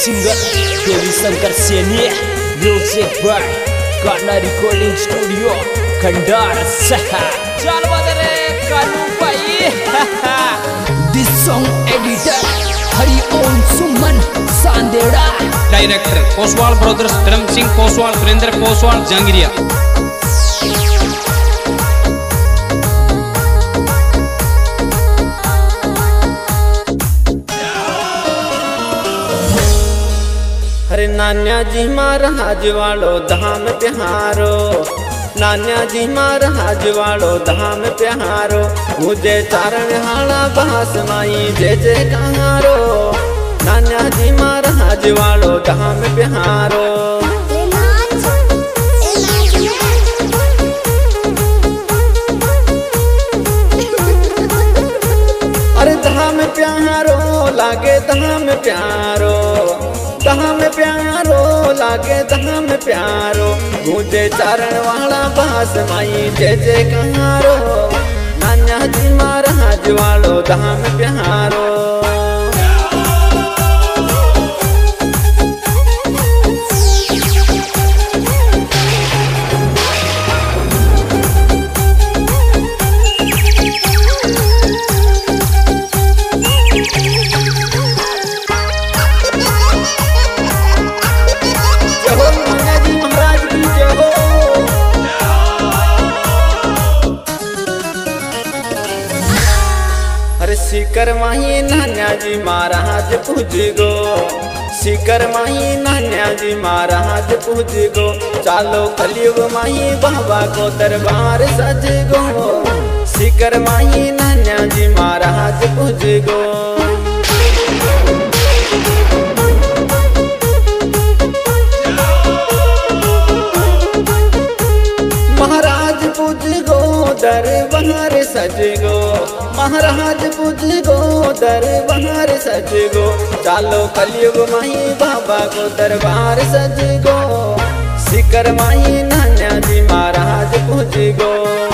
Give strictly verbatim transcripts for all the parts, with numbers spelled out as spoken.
Singer Devi Shankar Saini, music by Kanha recording studio Khandar सहा। चल बदरे कानू भाई। This song editor Hari Om Suman सांदेड़ा। Director Koswal brothers Dharam Singh Koswal, Surendra Koswal, जंगिरिया। अरे नान्या जी महाराज वालो धाम प्यारो, नान्या जी महाराज वालो धाम प्यारो, मुझे चारण हाड़ा बास माई जय जय कहारो। नान्या जी महाराज वालो धाम प्यारो। अरे धाम प्यारो लागे धाम प्यारो, धाम प्यारो लागे धाम प्यारो, मुझे चारण वाला बास माई जय जय कहारो। नान्या जी महाराज वालो धाम प्यारो। शिकर माही नान्या जी महाराज पूज गो, शिकर माही नान्या जी महाराज पूज गो, चालो कलयुग माही बाबा को दरबार सज गो। शिकर माही नान्या जी महाराज पूज गो। महाराज पूज गो दरबार सज गो, महाराज पूज गो दरबार सज गो, चालो कलयुग माही बाबा को दरबार सज गो। शिकर माही नान्या जी महाराज पूज गो।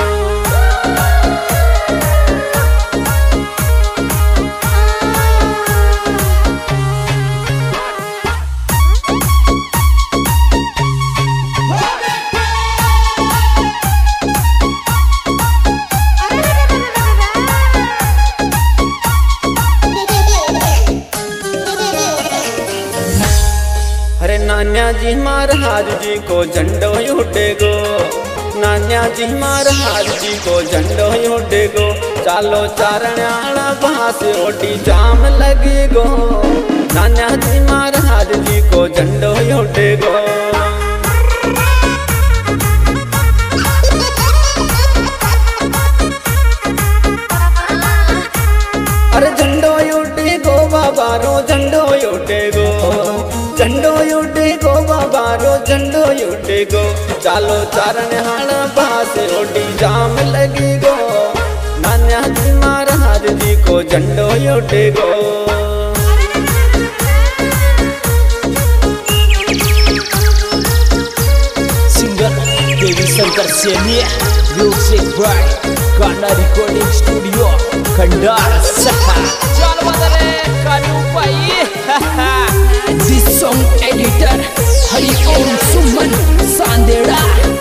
नान्या जी महाराज जी को झंडो उठेगो, नान्या जी महाराज जी को झंडो उठेगो, चालो चारण आला बास ओटी जाम लगेगो। नान्या जी महाराज जी को झंडो उठेगो। अरे झंडो उठेगो बाबा रो झंडो उठेगो, झंडो उठेगो बाबा रो झंडो उठेगो, चालो चारण हाड़ा बास ओटी जाम लगेगो। नान्या जी महाराज जी को झंडो उठेगो। Singer Devi Shankar Saini, music by Kanha recording studio Khandar सहा। चल बदरे कानू भाई। This song editor Hari Om Suman सांदेड़ा।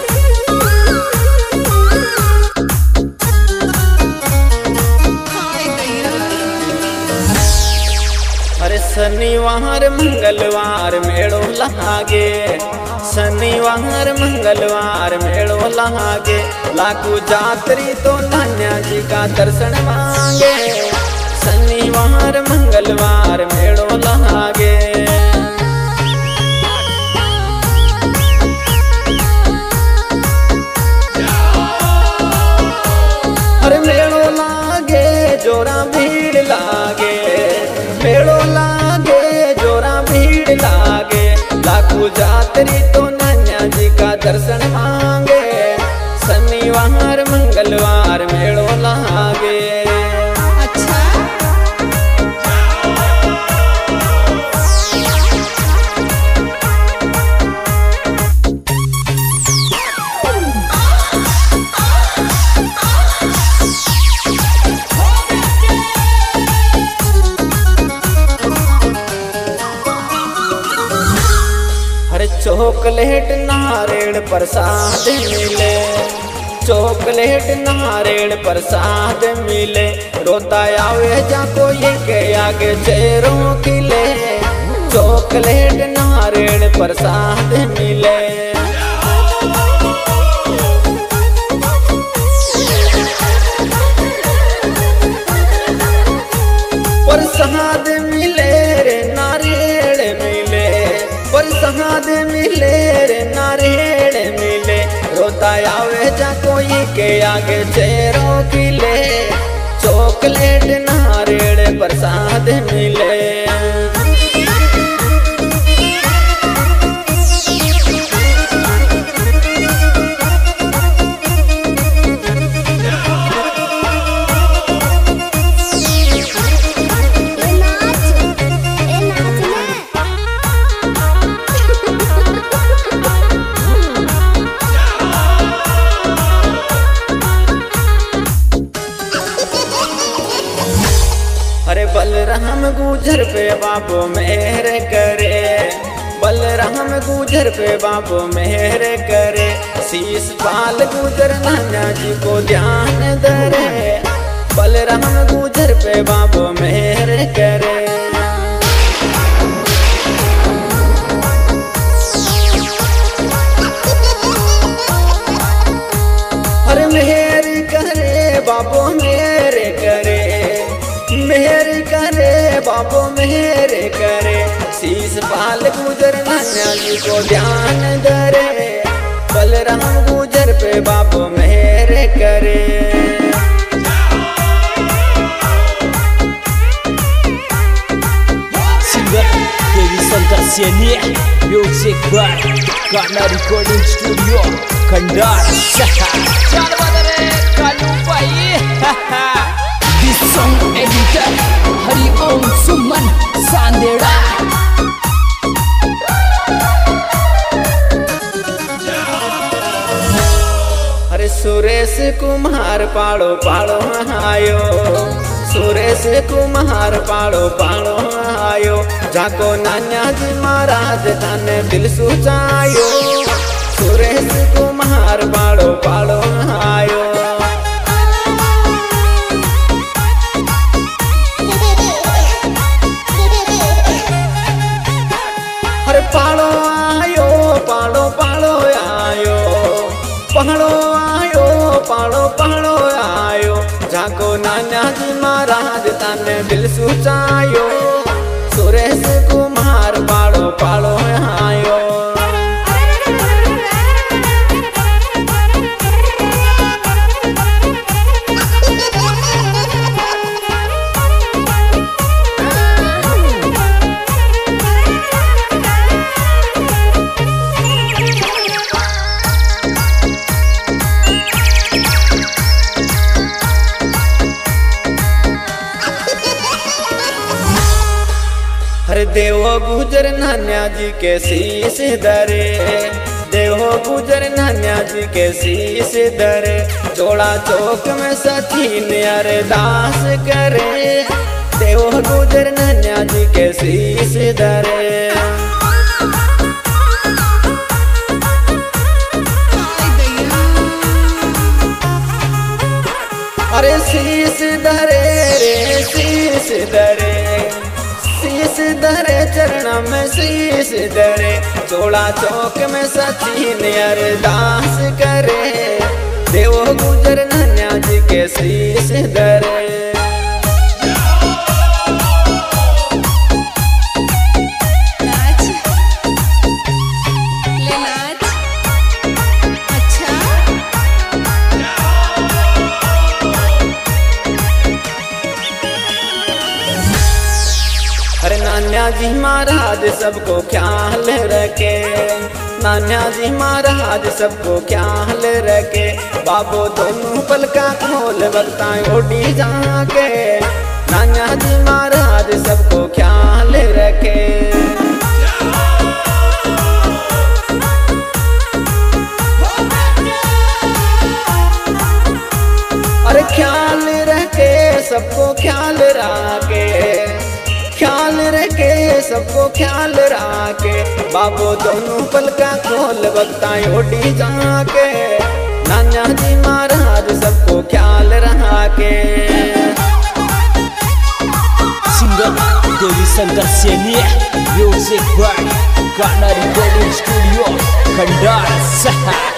अरे शनिवार मंगलवार मेड़ो लागे, शनिवार मंगलवार मेड़ो लागे, लाखों जात्री तो नान्या जी का दर्शन मांगे। शनिवार मंगलवार मेड़ो लागे। अरे मेड़ो लागे जोरा भीड़ लागे, मेड़ो लागे जोरा भीड़ लागे, लाखों जात्री तो नान्या जी का दर्शन मांगे। शनिवार मंगलवार मेड़ो लागे। चॉकलेट नारियल प्रसाद मिले, चॉकलेट नारियल प्रसाद मिले। रोता आवे जाको ये के आगे चेहरों खिले, चॉकलेट नारियल प्रसाद मिले। प्रसाद मिले रे नारियल मिले, प्रसाद मिले रे नारियल मिले। रोता आवे जा कोई के आगे चेहरों खिले, चॉकलेट नारियल प्रसाद मिले। अरे बलराम गुजर पे बाबू मेहर करे, बलराम गुजर पे बाबू मेहर करे। शीश पाल गुजर नाना जी को ध्यान धरे, बलराम गुजर पे बाबू मेहर करे। अरे मेहर करे बाबू मेहर करे, मेहर करे बाबू मेहर करे। शीश पाल गुजर नाना जी को ध्यान धरे, बलराम गुजर पे बाबू मेहर करे। Singer Devi Shankar Saini, music by गाना रिकॉर्डिंग स्टूडियो खंडार। चल बदरे कालू भाई। This song editor Hari Om Suman Sandera। अरे सुरेश कुमार पाड़ो पाड़ो आयो, सुरेश कुमार पाड़ो पाड़ो आयो। जाको नान्या जी महाराज थाने दिल सुचायो, सुरेश कुमार पाड़ो पाड़ो आयो। पाड़ो आयो पाड़ो पाड़ो आयो, पाड़ो आयो पाड़ो पाड़ो आयो। जाको नाना जी महाराज ताने दिल सुचायो, सुरेश कुमार पाड़ो पाड़ो आयो। अरे देवो गुजर नान्या जी के शीश धरे, देवो गुजर नान्या जी के शीश धरे। चोड़ा चौक में सचिन अरदास करे, देवो गुजर नान्या जी के शीश धरे। अरे शीश धरे रे शीश धरे, शीश धरे चरण में शीश धरे। चोड़ा चौक में सचिन अरदास करे, देवो गुजर नान्या जी के शीश धरे। अरे नान्या जी महाराज सबको ख्याल रखे, नान्या जी महाराज सबको ख्याल रखे। बाबू दोनों पलका खोल बगताएं ओडी जाके, नान्या जी महाराज सबको ख्याल रखे। अरे ख्याल रखे सबको ख्याल रखे, ख्याल रखे सबको ख्याल रखे, बाबू दोनों पलका खोल वक्ता ओडी जाके, नान्या जी महाराज सबको ख्याल रखे। Singer Devi Shankar Saini, music by गाना रिकॉर्डिंग स्टूडियो खंडार।